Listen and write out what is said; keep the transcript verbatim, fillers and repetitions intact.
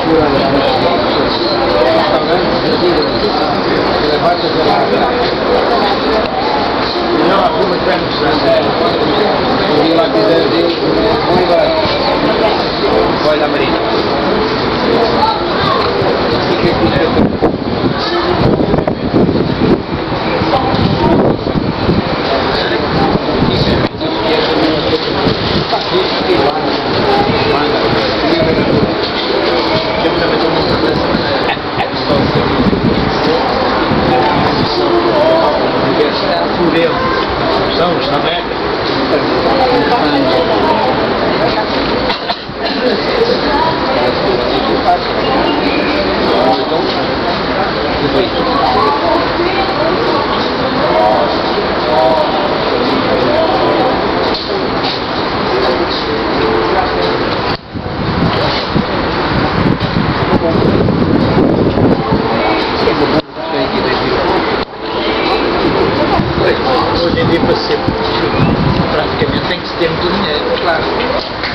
Olha a Marina. São os tamecas. Hoje em dia, para ser praticamente tem que se ter muito dinheiro, claro.